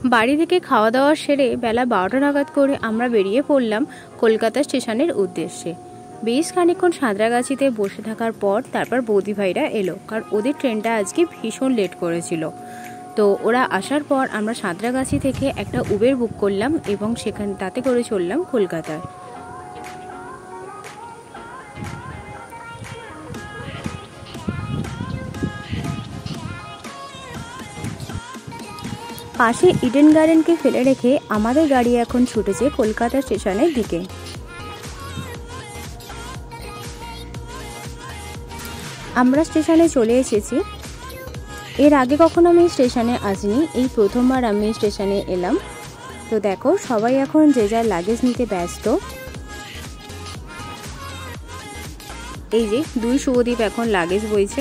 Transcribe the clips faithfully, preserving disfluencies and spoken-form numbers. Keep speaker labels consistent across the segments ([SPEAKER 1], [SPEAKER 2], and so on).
[SPEAKER 1] বাড়ি থেকে খাওয়া দাওয়া সেরে বেলা বারোটা নাগাদ করে আমরা বেরিয়ে পড়লাম কলকাতা স্টেশনের উদ্দেশ্যে। বেশ খানিকক্ষণ সাঁতরাগাছিতে বসে থাকার পর তারপর বৌদি ভাইরা এলো, কারণ ওদের ট্রেনটা আজকে ভীষণ লেট করেছিল। তো ওরা আসার পর আমরা সাঁতরাগাছি থেকে একটা উবের বুক করলাম এবং সেখানে তাতে করে চললাম কলকাতায়। পাশে ইডেন গার্ডেনকে ফেলে রেখে আমাদের গাড়ি এখন ছুটেছে কলকাতা স্টেশনের দিকে। আমরা স্টেশনে চলে এসেছি। এর আগে কখনো আমি স্টেশনে আসিনি, এই প্রথমবার আমি স্টেশনে এলাম। তো দেখো সবাই এখন যে যার লাগেজ নিতে ব্যস্ত। এই যে দুই শুভদীপ এখন লাগেজ বইছে।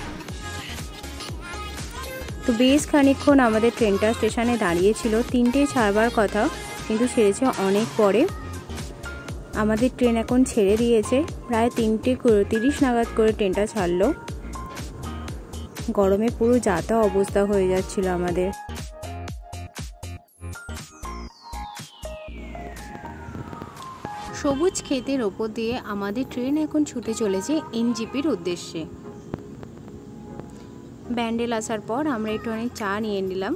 [SPEAKER 1] তো বেশ খানিকক্ষণ আমাদের ট্রেনটা স্টেশনে দাঁড়িয়েছিল, তিনটে ছাড়বার কথা কিন্তু ছেড়েছে অনেক পরে। আমাদের ট্রেন এখন ছেড়ে দিয়েছে, প্রায় তিনটে তিরিশ নাগাদ করে ট্রেনটা ছাড়লো। গরমে পুরো যাতা অবস্থা হয়ে যাচ্ছিল আমাদের। সবুজ ক্ষেতের ওপর দিয়ে আমাদের ট্রেন এখন ছুটে চলেছে এনজিপির উদ্দেশ্যে। ব্যান্ডেল আসার পর আমরা একটু অনেক চা নিয়ে নিলাম।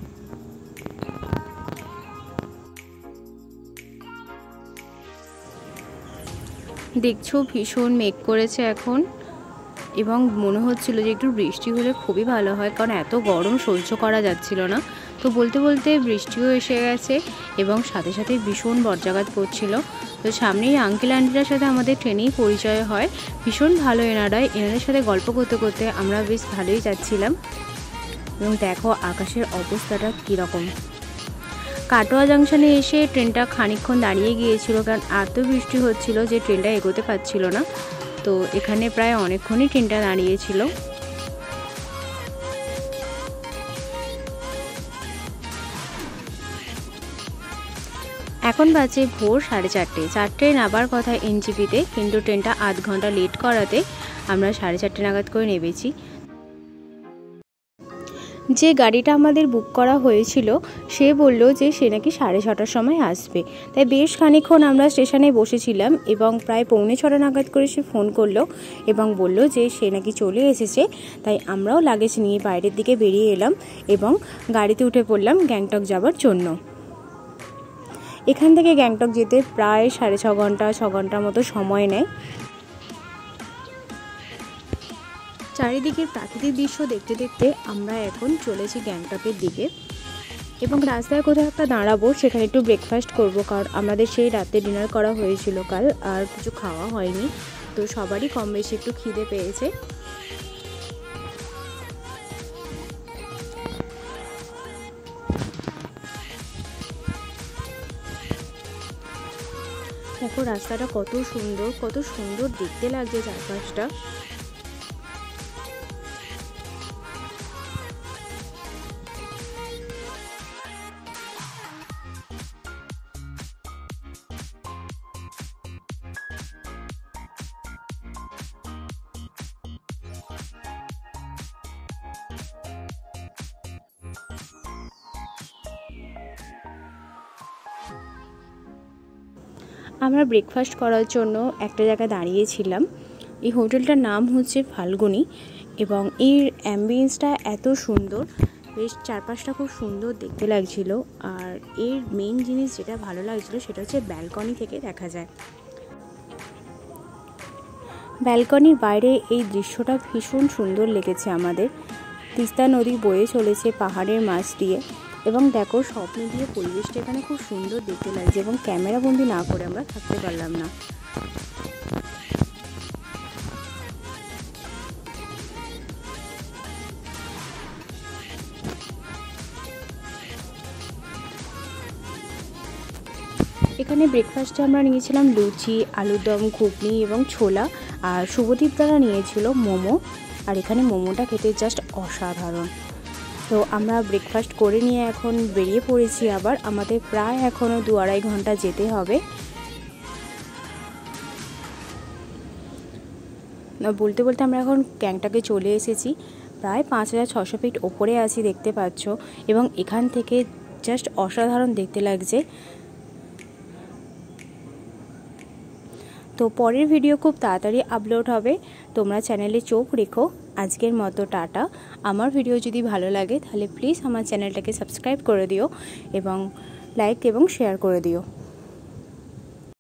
[SPEAKER 1] দেখছো ভীষণ মেঘ করেছে এখন, এবং মনে হচ্ছিল যে একটু বৃষ্টি হলে খুবই ভালো হয়, কারণ এত গরম সহ্য করা যাচ্ছিল না। তো বলতে বলতে বৃষ্টিও এসে গেছে এবং সাথে সাথে ভীষণ বজ্রাঘাত পড়ছিল। তো সামনেই আঙ্কেল আন্টিটার সাথে আমাদের ট্রেনেই পরিচয় হয়, ভীষণ ভালো এনারাই। এনাদের সাথে গল্প করতে করতে আমরা বেশ ভালোই যাচ্ছিলাম। এবং দেখো আকাশের অবস্থাটা কীরকম। কাটোয়া জাংশনে এসে ট্রেনটা খানিকক্ষণ দাঁড়িয়ে গিয়েছিল, কারণ এত বৃষ্টি হচ্ছিল যে ট্রেনটা এগোতে পারছিল না। তো এখানে প্রায় অনেকক্ষণই ট্রেনটা দাঁড়িয়েছিল। এখন বাজে ভোর সাড়ে চারটে। চারটেয় নামার কথা এনজিপিতে, কিন্তু ট্রেনটা আধ ঘন্টা লেট করাতে আমরা সাড়ে চারটে নাগাদ করে নেমেছি। যে গাড়িটা আমাদের বুক করা হয়েছিল সে বলল যে সে নাকি সাড়ে ছটার সময় আসবে। তাই বেশ খানিকক্ষণ আমরা স্টেশনে বসেছিলাম এবং প্রায় পৌনে ছটা নাগাদ করে সে ফোন করলো এবং বলল যে সে নাকি চলে এসেছে। তাই আমরাও লাগেজ নিয়ে বাইরের দিকে বেরিয়ে এলাম এবং গাড়িতে উঠে পড়লাম গ্যাংটক যাবার জন্য। এখান থেকে গ্যাংটক যেতে প্রায় সাড়ে ছ ঘন্টা ছ ঘন্টার মতো সময় নেয়। চারিদিকের প্রাকৃতিক দৃশ্য দেখতে দেখতে আমরা এখন চলেছি গ্যাংটকের দিকে এবং রাস্তায় কোথাও একটা দাঁড়াবো, সেখানে একটু ব্রেকফাস্ট করব, কারণ আমাদের সেই রাতে ডিনার করা হয়েছিল কাল, আর কিছু খাওয়া হয়নি। তো সবারই কম বেশি একটু খিদে পেয়েছে। দেখো রাস্তাটা কত সুন্দর, কত সুন্দর দেখতে লাগছে চারপাশটা। আমরা ব্রেকফাস্ট করার জন্য একটা জায়গায় দাঁড়িয়েছিলাম। এই হোটেলটার নাম হচ্ছে ফাল্গুনি এবং এর অ্যাম্বিয়েন্সটা এত সুন্দর, বেশ চারপাশটা খুব সুন্দর দেখতে লাগছিল। আর এর মেইন জিনিস যেটা ভালো লাগছিল সেটা হচ্ছে ব্যালকনি থেকে দেখা যায়। ব্যালকনির বাইরে এই দৃশ্যটা ভীষণ সুন্দর লেগেছে আমাদের। তিস্তা নদী বয়ে চলেছে পাহাড়ের মাছ দিয়ে এবং দেখো সব মিলিয়ে পরিবেশটা এখানে খুব সুন্দর দেখতে লাগছে এবং ক্যামেরা বন্দি না করে আমরা থাকতে পারলাম না। এখানে ব্রেকফাস্টে আমরা নিয়েছিলাম লুচি, আলুর দম, ঘুগনি এবং ছোলা, আর শুভদীপ দ্বারা নিয়েছিল মোমো। আর এখানে মোমোটা খেতে জাস্ট অসাধারণ। তো আমরা ব্রেকফাস্ট করে নিয়ে এখন বেরিয়ে পড়েছি। আবার আমাদের প্রায় এখনও দু আড়াই ঘন্টা যেতে হবে। বলতে বলতে আমরা এখন গ্যাংটকে চলে এসেছি। প্রায় পাঁচ হাজার ছশো ফিট ওপরে আছি দেখতে পাচ্ছ, এবং এখান থেকে জাস্ট অসাধারণ দেখতে লাগছে। তো পরের ভিডিও খুব তাড়াতাড়ি আপলোড হবে, তোমরা চ্যানেলে চোখ রেখো। আজকের মতো টাটা। আমার ভিডিও যদি ভালো লাগে তাহলে প্লিজ আমার চ্যানেলটাকে সাবস্ক্রাইব করে দিও এবং লাইক এবং শেয়ার করে দিও।